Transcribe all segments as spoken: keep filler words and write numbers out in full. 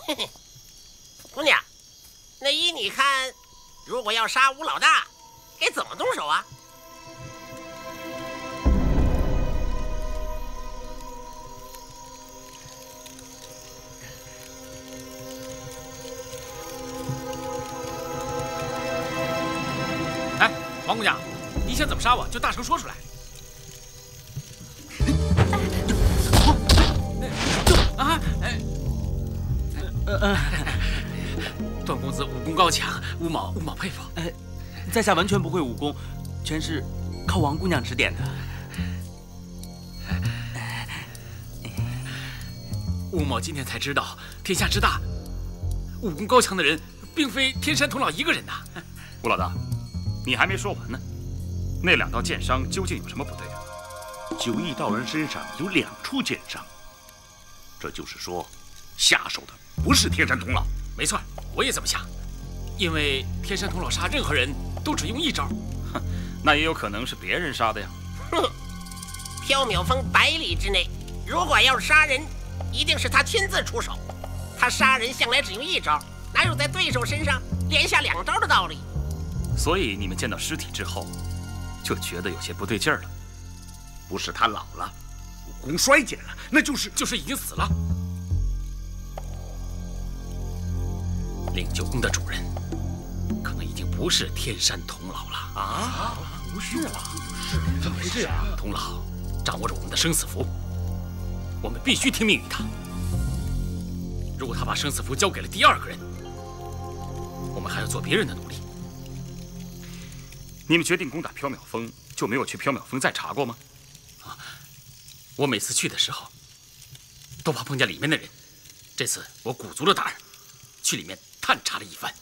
嘿嘿，姑娘，那依你看，如果要杀吴老大，该怎么动手啊？ 哎，王姑娘，你想怎么杀我，就大声说出来。 啊，哎，呃呃，段公子武功高强，吴某吴某佩服。 哎，在下完全不会武功，全是靠王姑娘指点的。 吴某今天才知道，天下之大，武功高强的人并非天山童姥一个人呐。 吴老大，你还没说完呢。那两道剑伤究竟有什么不对啊？ 九义道人身上有两处剑伤。 这就是说，下手的不是天山童姥。 没错，我也这么想。因为天山童姥杀任何人都只用一招。 哼，那也有可能是别人杀的呀。 哼，缥缈峰百里之内，如果要杀人，一定是他亲自出手。他杀人向来只用一招，哪有在对手身上连下两招的道理？ 所以你们见到尸体之后，就觉得有些不对劲儿了。 不是他老了。 武功衰减了，那就是就是已经死了。灵鹫宫的主人，可能已经不是天山童姥了啊！不是了，是怎么回事啊？童姥掌握着我们的生死符，我们必须听命于他。如果他把生死符交给了第二个人，我们还要做别人的奴隶。 你们决定攻打缥缈峰，就没有去缥缈峰再查过吗？ 我每次去的时候，都怕碰见里面的人。这次我鼓足了胆儿，去里面探查了一番。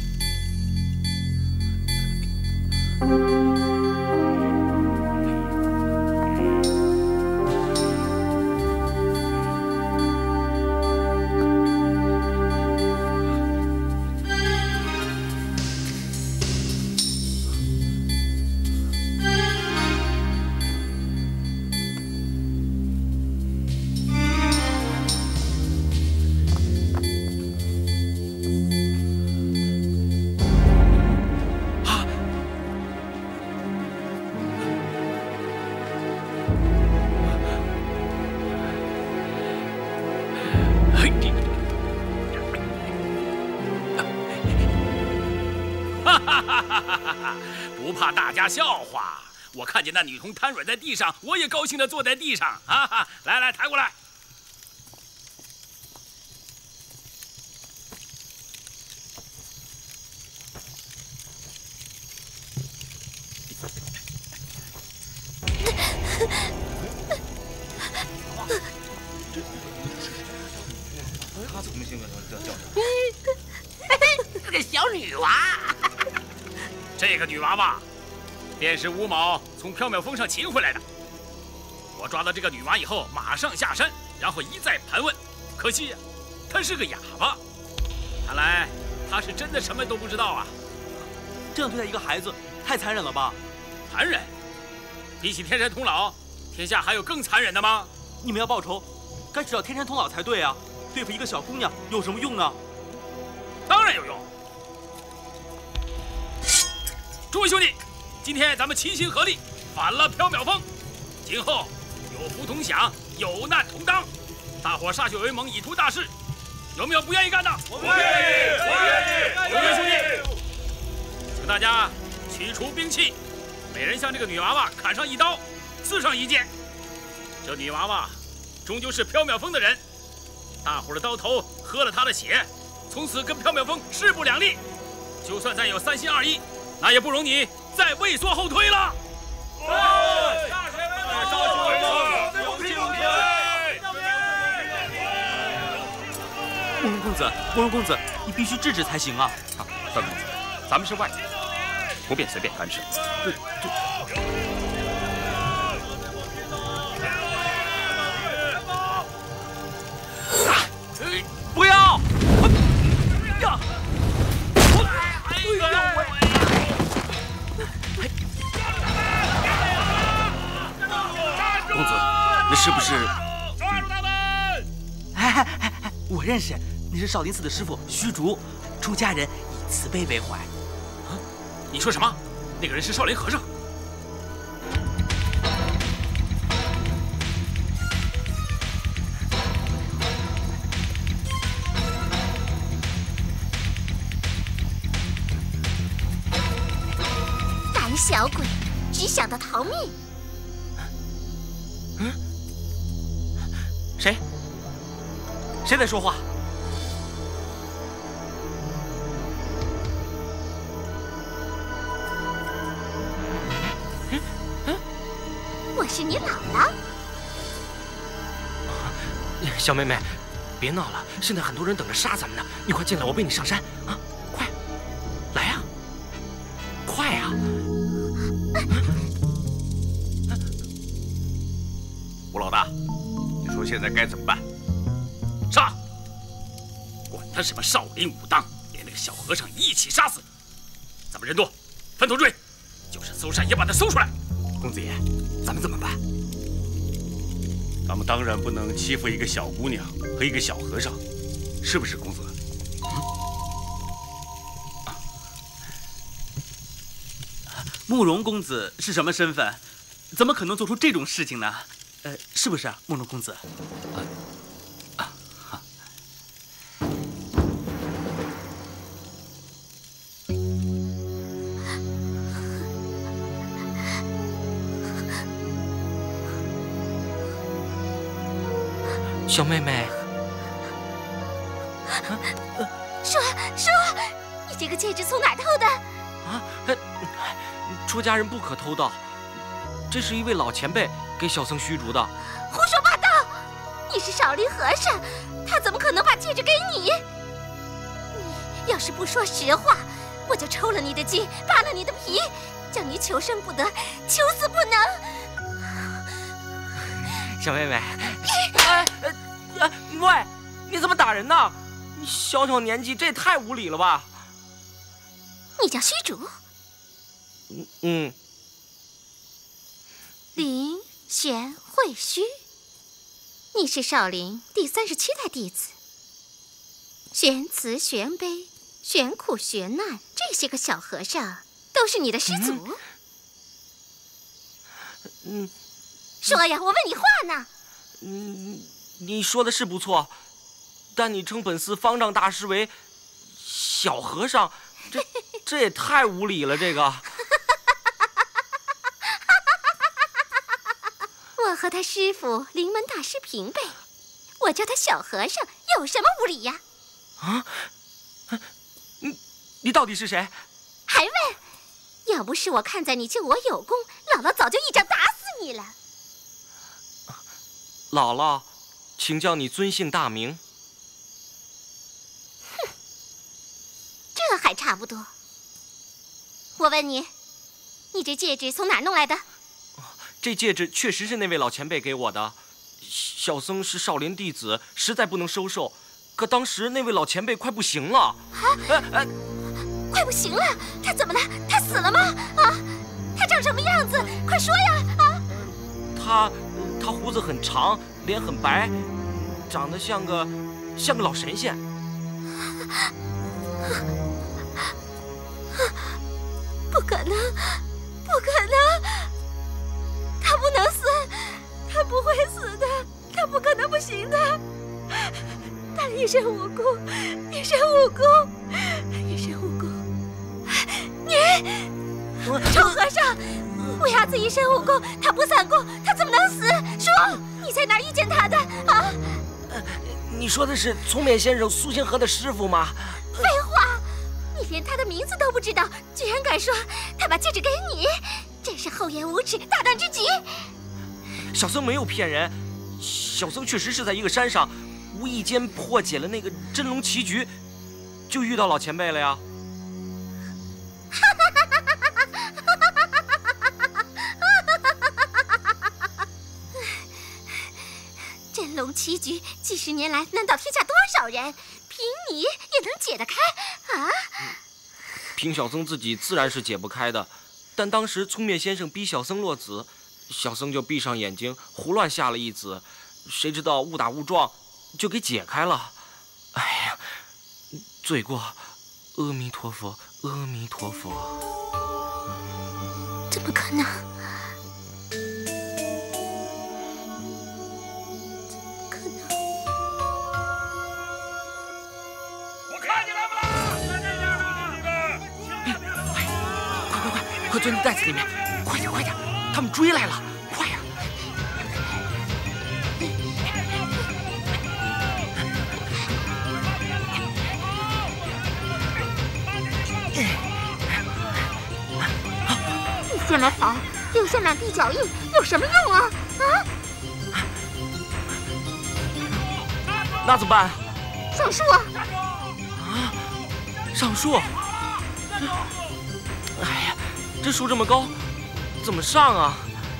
不怕大家笑话，我看见那女童瘫软在地上，我也高兴地坐在地上。哈哈，来来，抬过来。 他怎么性格这叫？ 是个小女娃。 这个女娃娃，便是吴某从缥缈峰上擒回来的。我抓到这个女娃以后，马上下山，然后一再盘问。可惜呀，她是个哑巴。看来她是真的什么都不知道啊！ 这样对待一个孩子，太残忍了吧？ 残忍？比起天山童姥，天下还有更残忍的吗？ 你们要报仇，该去找天山童姥才对啊！对付一个小姑娘有什么用呢？ 当然有用。诸位兄弟，今天咱们齐心合力反了缥缈峰，今后有福同享，有难同当，大伙歃血为盟，以图大事。有没有不愿意干的？ 我们愿意，我愿意。 各位兄弟，请大家取出兵器，每人向这个女娃娃砍上一刀，刺上一剑。这女娃娃终究是缥缈峰的人，大伙的刀头喝了她的血，从此跟缥缈峰势不两立。就算再有三心二意，那也不容你再畏缩后退了。 对，歃血为盟，歃血为盟，有凭有据。 慕容公子，慕容公子，你必须制止才行啊！ 啊，段公子，咱们是外人，不便随便干涉。 对对。不要！呀！哎呀！公子，那是不是？ 抓住他们！ 哎哎哎，我认识， 那是少林寺的师傅虚竹，出家人以慈悲为怀。 啊，你说什么？那个人是少林和尚？ 胆小鬼，只想着逃命。 嗯？谁？谁在说话？ 我是你姥姥， 小妹妹，别闹了，现在很多人等着杀咱们呢。你快进来，我背你上山啊！快，来呀、啊，快呀、啊！ 吴老大，你说现在该怎么办？ 杀！管他什么少林武当，连那个小和尚一起杀死。咱们人多，分头追，就是搜山也把他搜出来。 公子爷，咱们怎么办？ 咱们当然不能欺负一个小姑娘和一个小和尚，是不是，公子？嗯啊、慕容公子是什么身份？怎么可能做出这种事情呢？呃，是不是啊，慕容公子？啊啊哈！ 小妹妹， 说说，你这个戒指从哪儿偷的？ 啊，出家人不可偷盗，这是一位老前辈给小僧虚竹的。 胡说八道！你是少林和尚，他怎么可能把戒指给你？你要是不说实话，我就抽了你的筋，扒了你的皮，叫你求生不得，求死不能。 小妹妹，哎哎哎，喂，你怎么打人呢？你小小年纪，这也太无礼了吧！ 你叫虚竹？ 嗯嗯。 林玄慧虚，你是少林第三十七代弟子。玄慈、玄悲、玄苦、玄难这些个小和尚，都是你的师祖。 嗯。嗯说呀，我问你话呢。 嗯，你说的是不错，但你称本寺方丈大师为小和尚，这这也太无礼了。这个。 我和他师傅灵门大师平辈，我叫他小和尚，有什么无礼呀？ 啊？你你到底是谁？ 还问？要不是我看在你救我有功，姥姥早就一掌打死你了。 姥姥，请叫你尊姓大名。 哼，这还差不多。我问你，你这戒指从哪儿弄来的？ 这戒指确实是那位老前辈给我的。小僧是少林弟子，实在不能收受。可当时那位老前辈快不行了。 啊！哎哎，快不行了？他怎么了？他死了吗？啊！他长什么样子？快说呀！啊！ 他。 他胡子很长，脸很白，长得像个像个老神仙。 不可能，不可能！他不能死，他不会死的，他不可能不行的。他一身武功，一身武功，一身武功。你，臭和尚！ 乌鸦子一身武功，他不散功，他怎么能死？说，你在哪儿遇见他的啊？ 呃，你说的是聪勉先生苏仙河的师傅吗？ 废话，你连他的名字都不知道，居然敢说他把戒指给你，真是厚颜无耻，大胆之极！ 小僧没有骗人，小僧确实是在一个山上，无意间破解了那个真龙棋局，就遇到老前辈了呀。 真龙棋局几十年来，难倒天下多少人？凭你也能解得开啊？ 凭小僧自己自然是解不开的，但当时聪面先生逼小僧落子，小僧就闭上眼睛胡乱下了一子，谁知道误打误撞就给解开了。哎呀， 罪过，阿弥陀佛，阿弥陀佛。 怎么可能？怎么可能？ 我看见他们了！ 哎，快快快，快钻进袋子里面！快点快点，他们追来了！快呀！ 你先来跑，留下两滴脚印有什么用啊？啊！ 那怎么办？ 上树啊！ 啊！上树！哎呀，这树这么高，怎么上啊？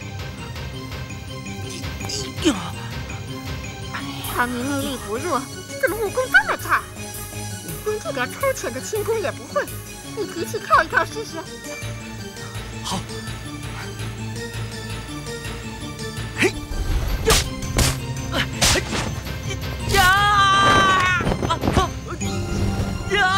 呀！ 他明内力不弱，怎么武功这么差？连这点粗浅的轻功也不会，你提起跳一跳试试。 好。嘿，呀，哎，嘿，呀，啊啊，呀！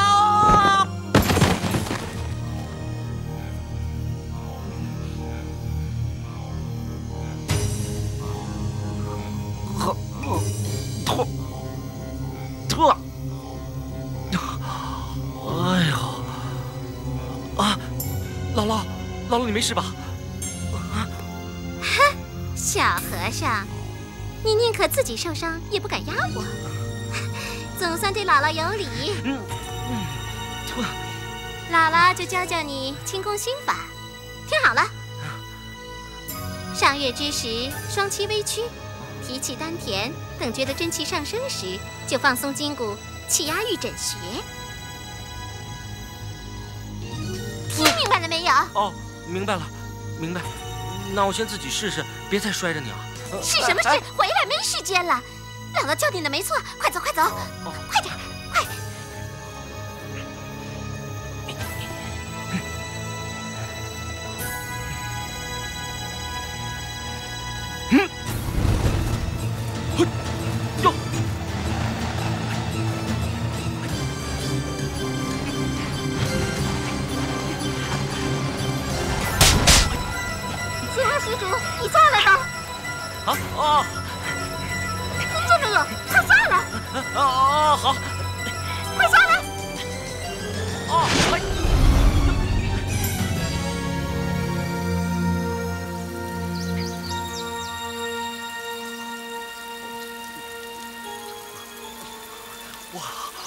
好，脱，脱。哎呦，啊，姥姥。姥姥，你没事吧？ 哼，小和尚，你宁可自己受伤，也不敢压我，总算对姥姥有礼。 嗯嗯， 姥姥就教教你轻功心法，听好了。上月之时，双膝微屈，提气丹田，等觉得真气上升时，就放松筋骨，气压玉枕穴。听明白了没有？ 哦。明白了，明白。那我先自己试试，别再摔着你啊！ 是什么事？回来没时间了。姥姥教你的没错，快走快走，哦、快点，快！ 嗯，嘿，哟！ 施主，你下来吧。 啊哦， 听见没有？快下来！ 哦哦，好， 快下来！ 哦，哎。哇！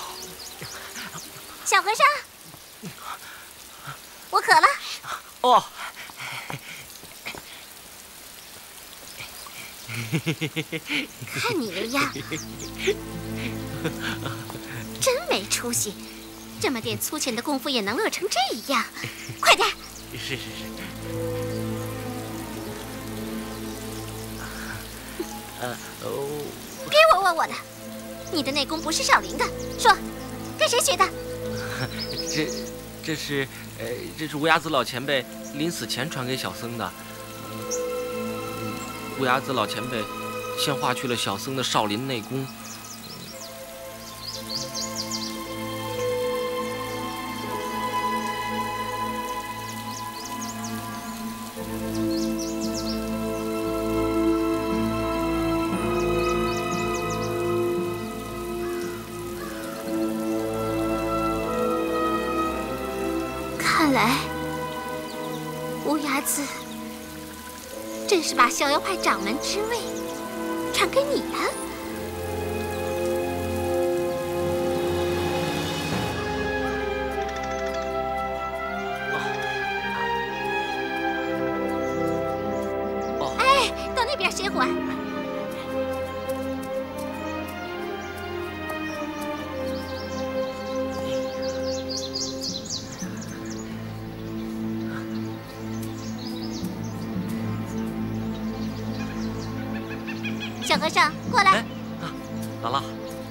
小和尚，我渴了。 哦。 看你的样，真没出息！这么点粗浅的功夫也能乐成这样，快点！ 是是是。呃哦。 别我我我的，你的内功不是少林的，说，跟谁学的？ 这这是呃，这是乌鸦子老前辈临死前传给小僧的。乌鸦子老前辈先化去了小僧的少林内功。 看来乌鸦子真是把逍遥派掌门之位传给你了。 哦， 哎，到那边歇会儿。小和尚，过来。 哎，啊，姥姥。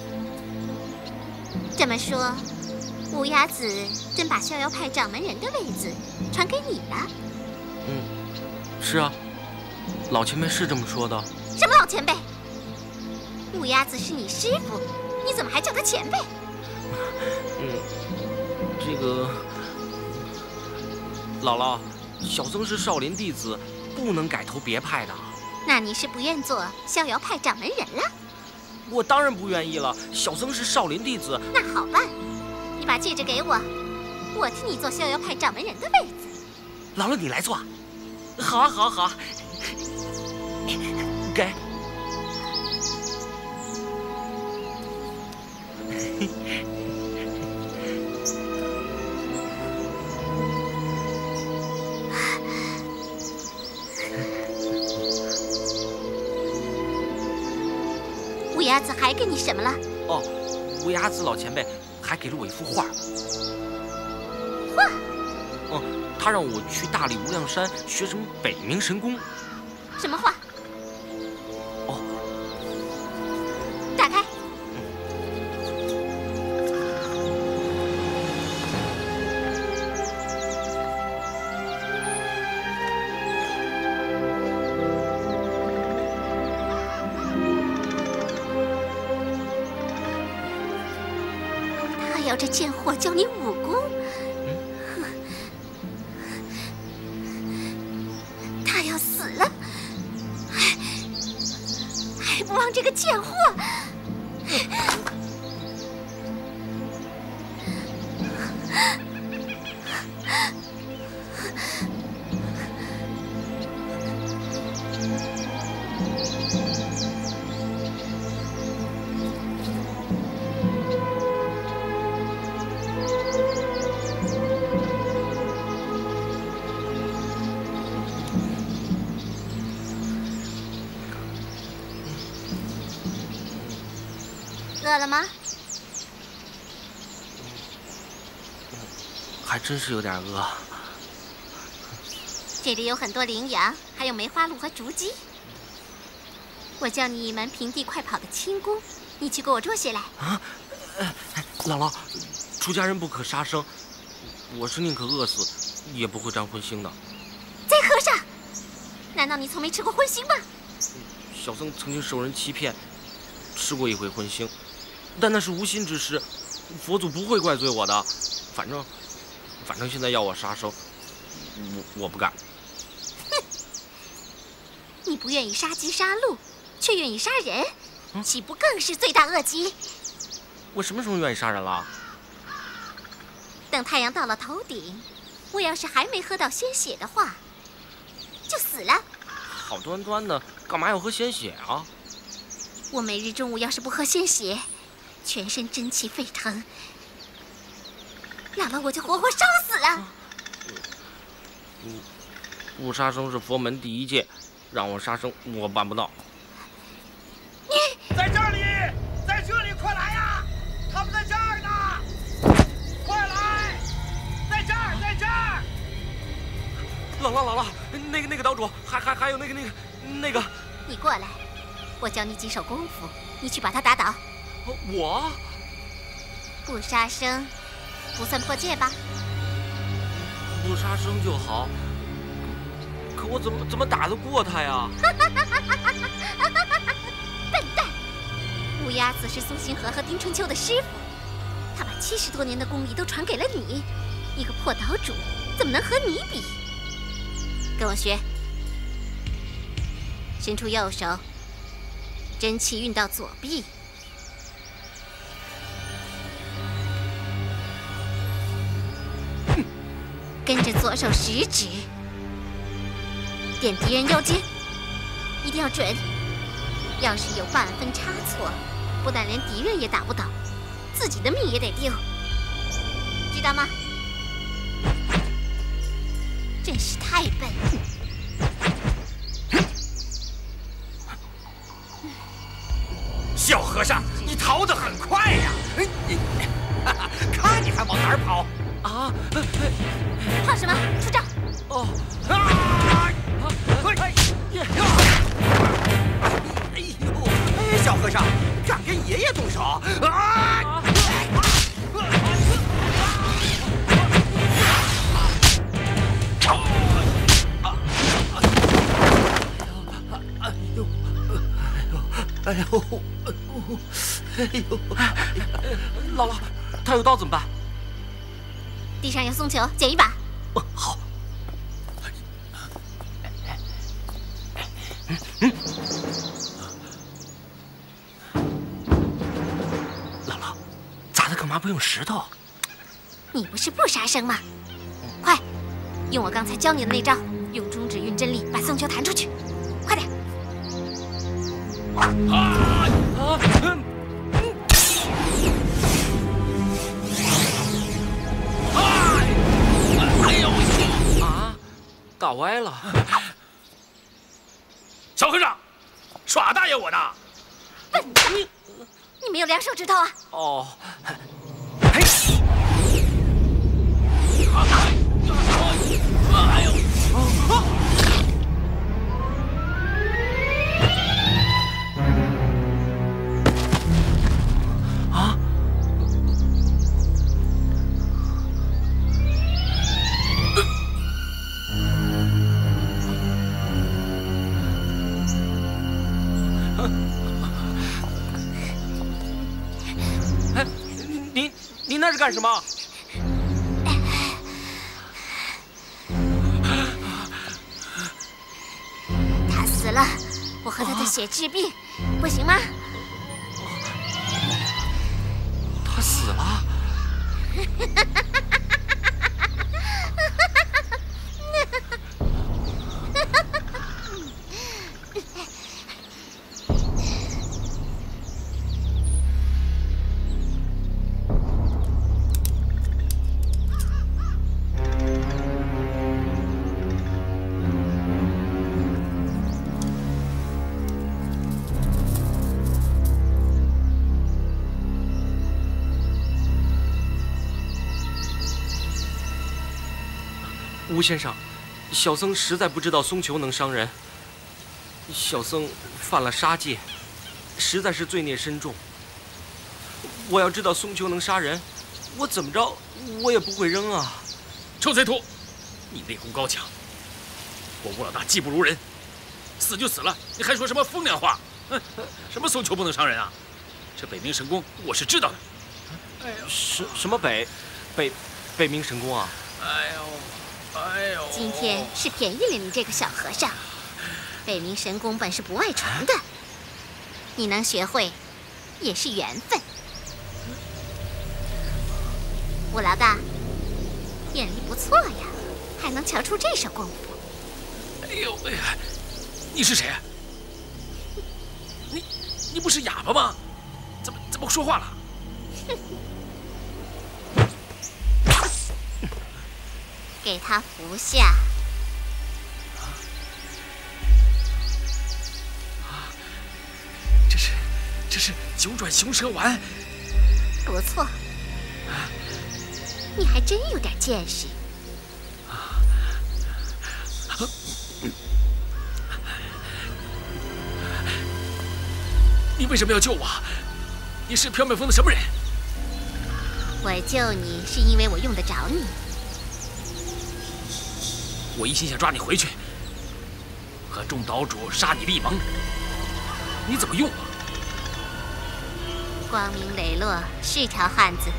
这么说，乌鸦子真把逍遥派掌门人的位子传给你了？ 嗯，是啊，老前辈是这么说的。 什么老前辈？乌鸦子是你师傅，你怎么还叫他前辈？ 嗯，这个姥姥，小僧是少林弟子，不能改投别派的。 那你是不愿做逍遥派掌门人了？ 我当然不愿意了，小僧是少林弟子。 那好办，你把戒指给我，我替你做逍遥派掌门人的位子。 姥姥，你来做。好啊，好啊，好啊。给。 乌鸦子还给你什么了？ 哦，乌鸦子老前辈还给了我一幅画。 画？ 嗯，他让我去大理无量山学什么北冥神功。 什么画？ 哦， 打开。要这贱货教你武功，他要死了，还还不忘这个贱货！饿了吗？ 还真是有点饿。 这里有很多羚羊，还有梅花鹿和竹鸡。我教你一门平地快跑的轻功，你去给我捉些来。 啊，哎，姥姥，出家人不可杀生，我是宁可饿死，也不会沾荤腥的。 贼和尚，难道你从没吃过荤腥吗？ 小僧曾经受人欺骗，吃过一回荤腥。但那是无心之失，佛祖不会怪罪我的。反正，反正现在要我杀生，我我不干。 哼！你不愿意杀鸡杀鹿，却愿意杀人，嗯、岂不更是罪大恶极？ 我什么时候愿意杀人了？ 等太阳到了头顶，我要是还没喝到鲜血的话，就死了。 好端端的，干嘛要喝鲜血啊？ 我每日中午要是不喝鲜血，全身真气沸腾，姥姥我就活活烧死了。 嗯，不杀生是佛门第一戒，让我杀生我办不到。 你在这里，在这里，快来呀！他们在这儿呢，快来，在这儿，在这儿。 姥姥，姥姥，那个那个岛主，还还还有那个那个那个， 你过来，我教你几手功夫，你去把他打倒。 我不杀生，不算破戒吧？ 不杀生就好。可我怎么怎么打得过他呀？ 笨蛋！乌鸦子是苏星河和丁春秋的师傅，他把七十多年的功力都传给了你，一个破岛主怎么能和你比？跟我学，伸出右手，真气运到左臂。跟着左手食指点敌人腰间，一定要准。要是有半分差错，不但连敌人也打不倒，自己的命也得丢，知道吗？真是太笨。 小和尚，你逃得很快呀！看你还往哪儿跑！ 啊！ 怕什么？出招！ 哦！ 啊！哎呀！哎呦！哎，小和尚，敢跟爷爷动手！啊！哎呦！哎呦！哎呦！哎呦！ 姥姥， 他有刀怎么办？ 地上有松球，捡一把。 哦，好。姥姥，砸的干嘛不用石头？ 你不是不杀生吗？快，用我刚才教你的那招，用中指运真力把松球弹出去，快点！ 啊啊！嗯打歪了， 小和尚，耍大爷我的！ 你你没有两手指头啊？ 哦， 嘿！哎呦！ 啊！哎，你你那是干什么？ 他死了，我喝他的血治病，不行吗？ 他死了。吴先生，小僧实在不知道松球能伤人。小僧犯了杀戒，实在是罪孽深重。我要知道松球能杀人，我怎么着我也不会扔啊！ 臭贼秃，你内功高强，我吴老大技不如人，死就死了，你还说什么风凉话？哼，什么松球不能伤人啊？这北冥神功我是知道的。 哎呦，什什么北北北冥神功啊？ 哎呦！哎呦！ 今天是便宜了你这个小和尚。北冥神功本是不外传的，你能学会，也是缘分。吴老大，眼力不错呀，还能瞧出这手功夫。 哎呦哎呀，你是谁？你你不是哑巴吗？怎么怎么说话了？ 给他服下。 这是这是九转雄蛇丸。 不错，你还真有点见识。 你为什么要救我？你是缥缈峰的什么人？ 我救你是因为我用得着你。 我一心想抓你回去，和众岛主杀你立盟，你怎么用我？ 光明磊落，是条汉子。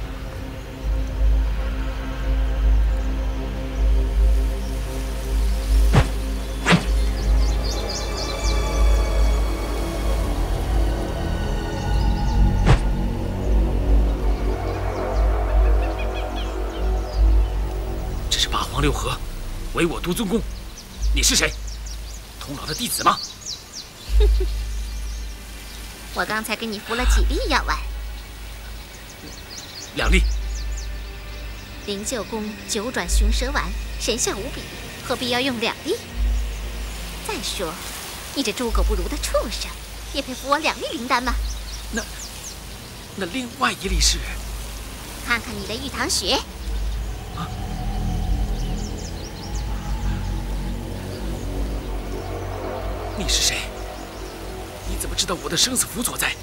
这是八荒六合。唯我独尊功，你是谁？童老的弟子吗？ 我刚才给你服了几粒药丸？ 两粒。 灵鹫宫九转雄蛇丸神效无比，何必要用两粒？再说，你这猪狗不如的畜生，也配服我两粒灵丹吗？ 那那另外一粒是？ 看看你的玉堂雪。 啊！你是谁？你怎么知道我的生死符所在？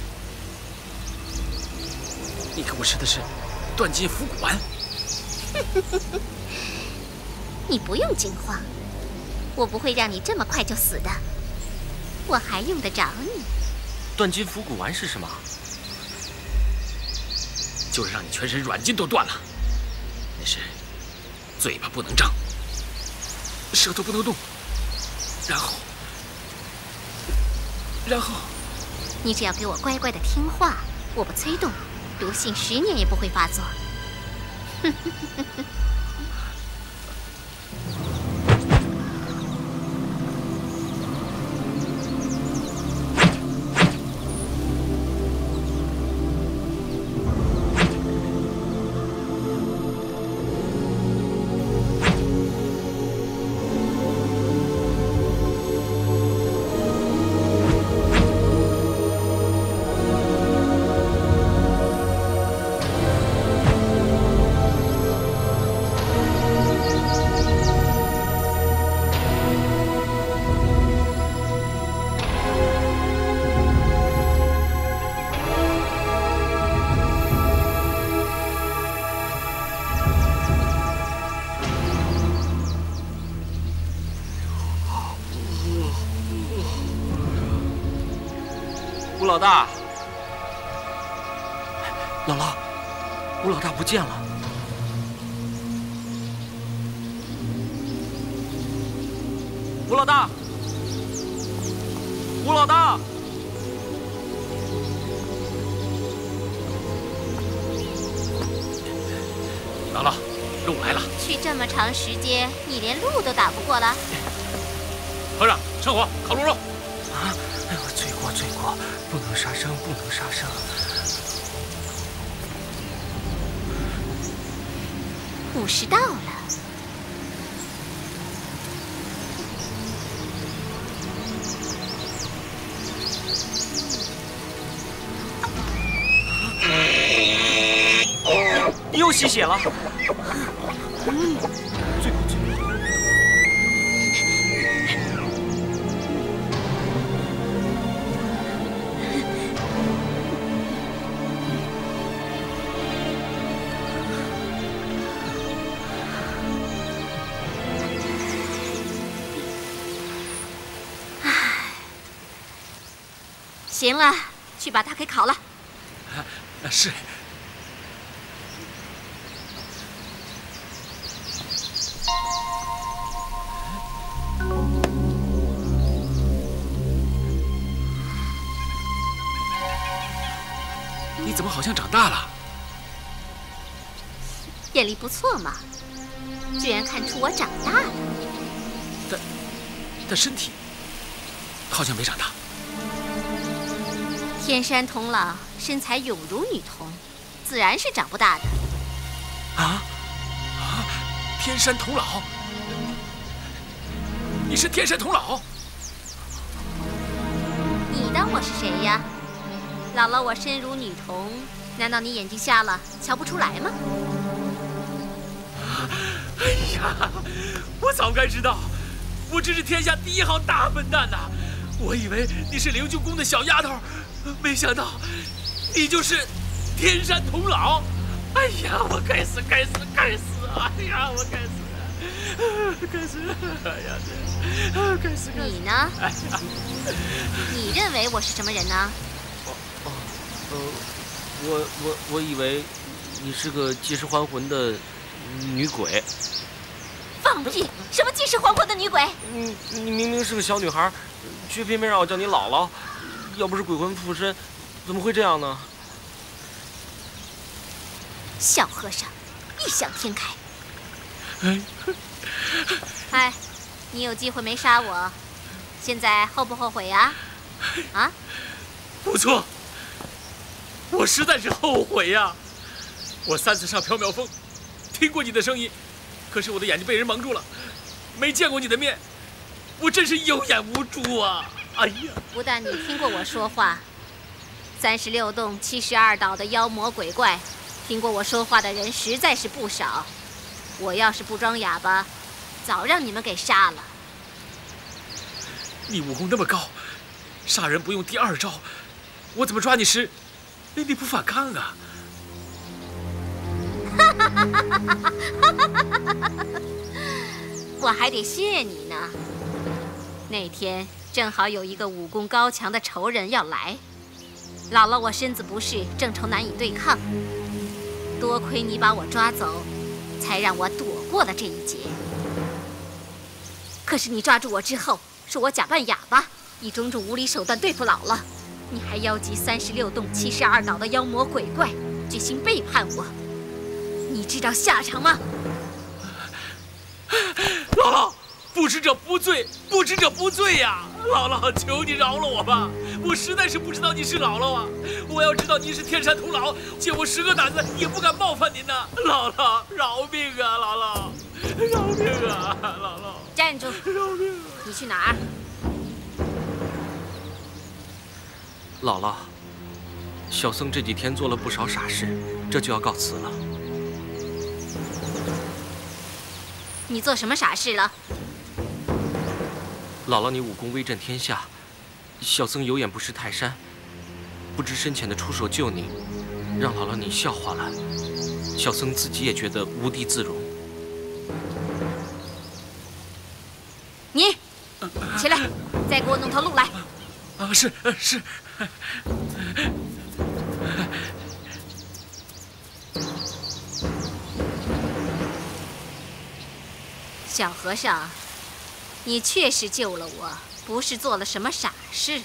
你给我吃的是断筋伏骨丸。 你不用惊慌，我不会让你这么快就死的，我还用得着你。 断筋伏骨丸是什么？ 就是让你全身软筋都断了。那是嘴巴不能张，舌头不能动，然后，然后， 你只要给我乖乖的听话，我不催动，毒性十年也不会发作。 吴老大，姥姥，吴老大不见了。吴老大，吴老大， 姥姥，路来了。 去这么长时间，你连路都打不过了？ 和尚，趁火烤鹿肉。 啊！哎呦，罪过罪过，不能杀生，不能杀生。 午时到了。 你又吸血了。嗯，罪过罪过。 行了，去把它给烤了。 啊，是。你怎么好像长大了？ 眼力不错嘛，居然看出我长大了。 但但身体好像没长大。 天山童姥身材勇如女童，自然是长不大的。 啊啊！天山童姥，你是天山童姥？ 你当我是谁呀？姥姥我身如女童，难道你眼睛瞎了，瞧不出来吗？ 哎呀，我早该知道，我真是天下第一号大笨蛋呐！我以为你是灵鹫宫的小丫头。没想到，你就是天山童姥！哎呀，我该死，该死，该死！哎呀，我该死，该死！哎呀，该死！ 你呢？ 哎呀， 你认为我是什么人呢？ 哦哦，呃，我我我以为你是个借尸还魂的女鬼。 放屁！什么借尸还魂的女鬼？ 你你明明是个小女孩，却偏偏让我叫你姥姥。要不是鬼魂附身，怎么会这样呢？ 小和尚，异想天开。 哎， 哎，你有机会没杀我，现在后不后悔呀？啊？ 不错，我实在是后悔呀！我三次上缥缈峰，听过你的声音，可是我的眼睛被人蒙住了，没见过你的面，我真是有眼无珠啊！哎呀！ 不但你听过我说话，三十六洞、七十二岛的妖魔鬼怪，听过我说话的人实在是不少。我要是不装哑巴，早让你们给杀了。 你武功那么高，杀人不用第二招，我怎么抓你时，你不反抗啊？ 我还得谢你呢。那天正好有一个武功高强的仇人要来，姥姥我身子不适，正愁难以对抗。 多亏你把我抓走，才让我躲过了这一劫。可是你抓住我之后，说我假扮哑巴，以种种无理手段对付姥姥。你还邀集三十六洞、七十二岛的妖魔鬼怪，决心背叛我。你知道下场吗？ 姥姥，不知者不罪，不知者不罪呀！姥姥，求你饶了我吧！我实在是不知道你是姥姥啊！我要知道你是天山童姥，借我十个胆子也不敢冒犯您呐！姥姥，饶命啊！姥姥，饶命啊！姥姥， 站住！ 饶命啊！ 你去哪儿？ 姥姥，小僧这几天做了不少傻事，这就要告辞了。 你做什么傻事了？ 姥姥，你武功威震天下，小僧有眼不识泰山，不知深浅的出手救你，让姥姥你笑话了，小僧自己也觉得无地自容。 你起来，再给我弄条路来。 啊，是是。 小和尚，你确实救了我，不是做了什么傻事。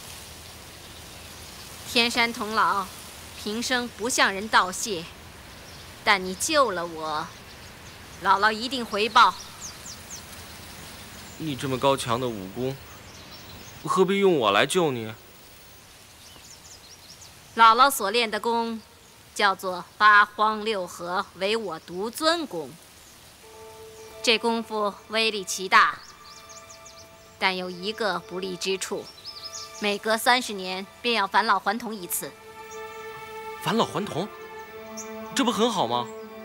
天山童姥平生不向人道谢，但你救了我，姥姥一定回报。 你这么高强的武功，何必用我来救你？ 姥姥所练的功，叫做八荒六合唯我独尊功。这功夫威力奇大，但有一个不利之处，每隔三十年便要返老还童一次。 返老还童，这不很好吗？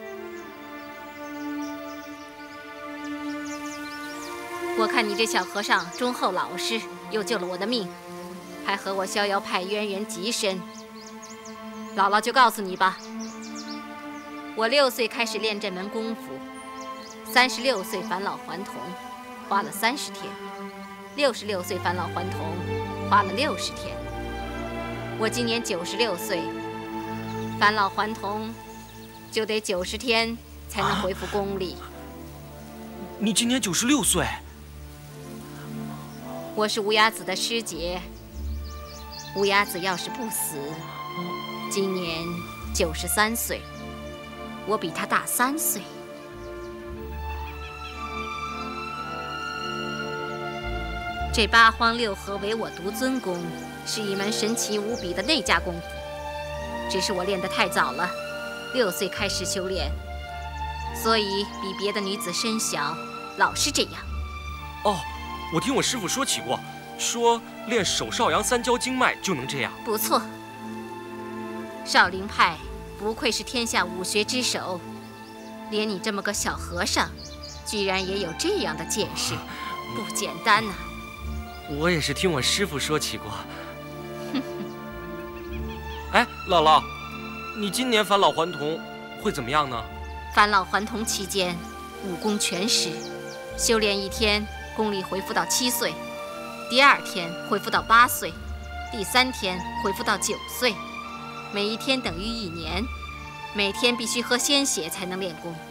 我看你这小和尚忠厚老实，又救了我的命，还和我逍遥派渊源极深。姥姥就告诉你吧，我六岁开始练这门功夫，三十六岁返老还童，花了三十天；六十六岁返老还童，花了六十天。我今年九十六岁，返老还童就得九十天才能恢复功力。 啊、你今年九十六岁？ 我是乌鸦子的师姐。乌鸦子要是不死，今年九十三岁，我比他大三岁。这八荒六合唯我独尊功是一门神奇无比的内家功夫，只是我练得太早了，六岁开始修炼，所以比别的女子身小，老是这样。 哦，我听我师父说起过，说练手少阳三焦经脉就能这样。 不错，少林派不愧是天下武学之首，连你这么个小和尚，居然也有这样的见识，不简单呐、啊。 我也是听我师父说起过。哎，姥姥，你今年返老还童会怎么样呢？ 返老还童期间，武功全失，修炼一天，功力恢复到七岁；第二天恢复到八岁；第三天恢复到九岁。每一天等于一年，每天必须喝鲜血才能练功。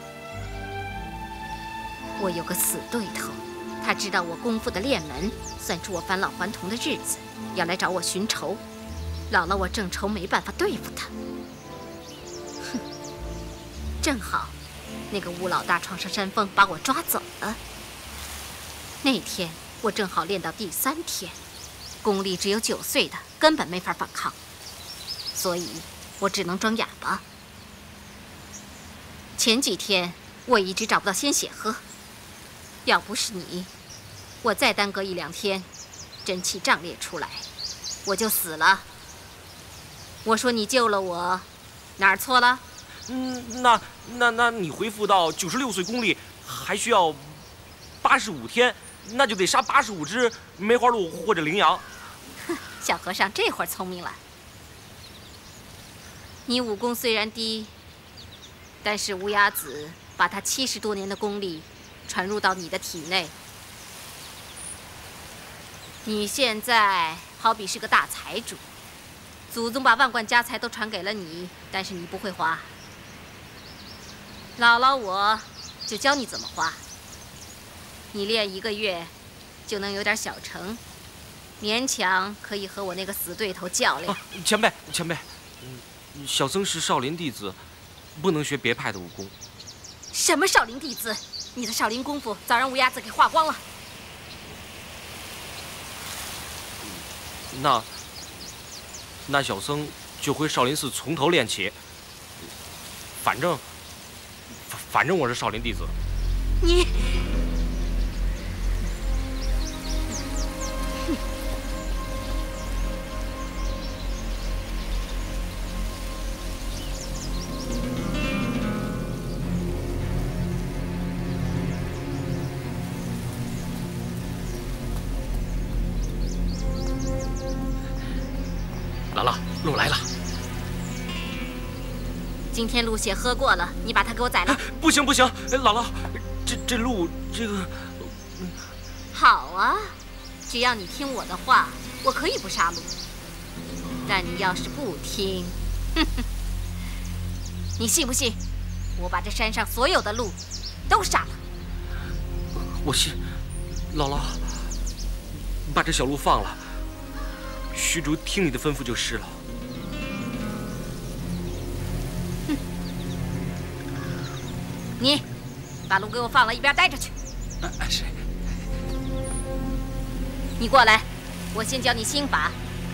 我有个死对头，他知道我功夫的练门，算出我返老还童的日子，要来找我寻仇。姥姥，我正愁没办法对付他。哼，正好，那个吴老大闯上山峰，把我抓走了。那天我正好练到第三天，功力只有九岁的，根本没法反抗，所以我只能装哑巴。前几天我一直找不到鲜血喝，要不是你，我再耽搁一两天，真气胀裂出来，我就死了。我说你救了我，哪儿错了？ 嗯，那那那你恢复到九十六岁功力还需要八十五天，那就得杀八十五只梅花鹿或者羚羊。 哼，小和尚这会儿聪明了。你武功虽然低，但是乌鸦子把他七十多年的功力传入到你的体内。你现在好比是个大财主，祖宗把万贯家财都传给了你，但是你不会花， 姥姥我就教你怎么画。你练一个月，就能有点小成，勉强可以和我那个死对头较量。 啊、前辈，前辈，嗯，小僧是少林弟子，不能学别派的武功。 什么少林弟子？你的少林功夫早让乌鸦子给画光了。 那，那小僧就回少林寺从头练起。反正，反正我是少林弟子。 你。 姥姥，鹿来了。 今天鹿血喝过了，你把它给我宰了。 不行不行，姥姥，这这鹿这个…… 好啊，只要你听我的话，我可以不杀鹿。但你要是不听，哼哼，你信不信？我把这山上所有的鹿都杀了。 我信。姥姥，你把这小鹿放了。 虚竹听你的吩咐就是了。 哼，你把鹿给我放了，一边待着去。 啊，是。 你过来，我先教你心法。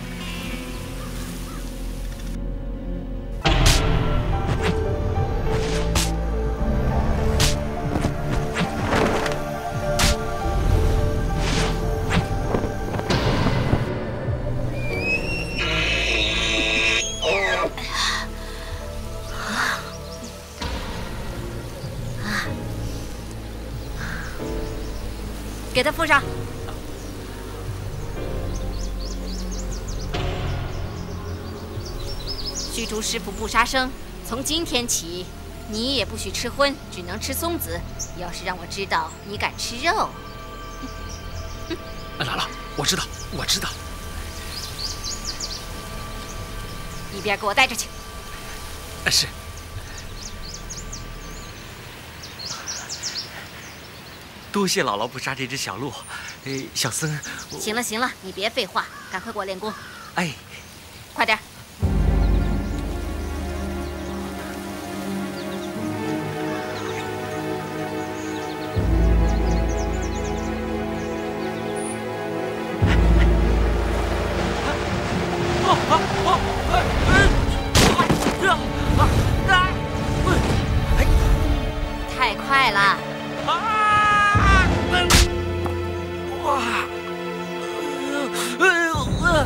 给他附上。虚竹师傅不杀生，从今天起，你也不许吃荤，只能吃松子。要是让我知道你敢吃肉， 姥姥，我知道，我知道。 一边给我待着去。 啊，是。 多谢姥姥不杀这只小鹿，呃，小僧。 行了行了，你别废话，赶快给我练功。 哎， 快点。太快了。 哇！哎呦呃！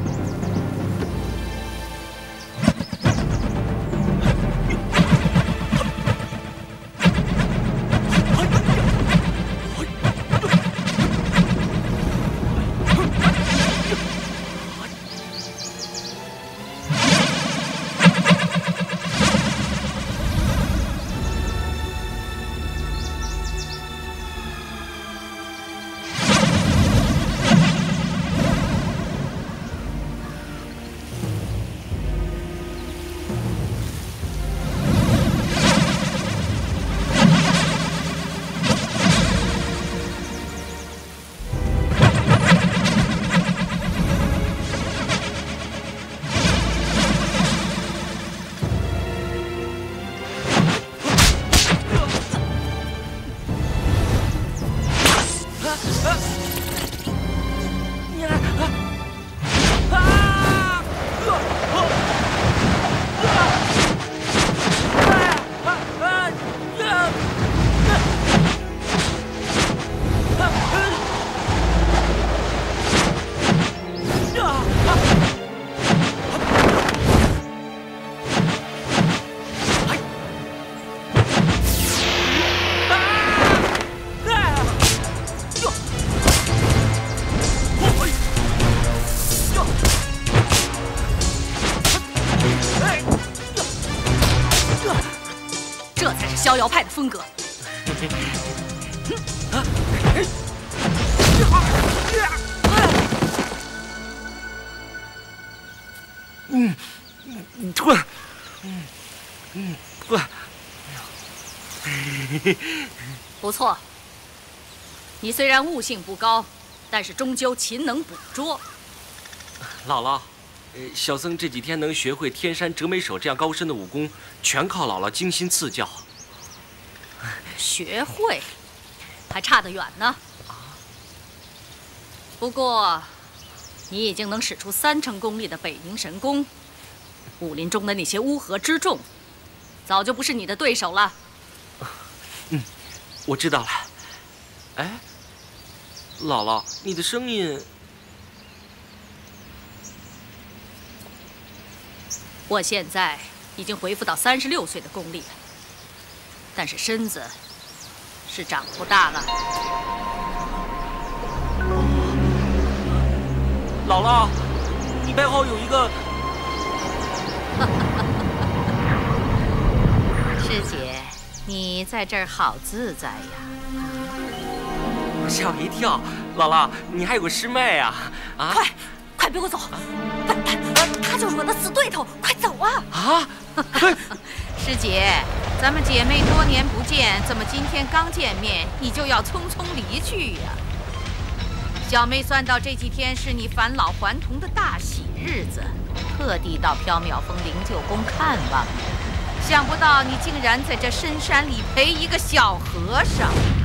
逍遥派的风格。 嗯，吞，嗯嗯吞， 不错，你虽然悟性不高，但是终究勤能捕捉。 姥姥，呃，小僧这几天能学会天山折眉手这样高深的武功，全靠姥姥精心赐教。 学会，还差得远呢。不过，你已经能使出三成功力的北冥神功，武林中的那些乌合之众，早就不是你的对手了。 嗯，我知道了。哎，姥姥，你的声音…… 我现在已经恢复到三十六岁的功力了，但是身子是长不大了。 姥姥，你背后有一个…… 师姐，你在这儿好自在呀！ 吓我一跳，姥姥，你还有个师妹啊！啊！ 快，快别给我走！笨蛋，他就是我的死对头，快走啊！ 啊！ 师姐，咱们姐妹多年不见，怎么今天刚见面，你就要匆匆离去呀？小妹算到这几天是你返老还童的大喜日子，特地到缥缈峰灵鹫宫看望你。想不到你竟然在这深山里陪一个小和尚。